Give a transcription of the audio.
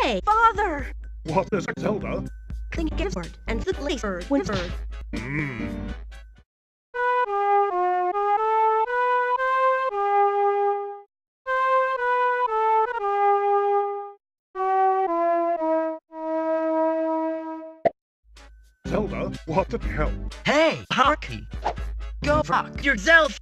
Hey, father! What is it, Zelda? The gizzard and the laser wizard. Mmm. Zelda, what the hell? Hey, Harky! Go fuck yourself!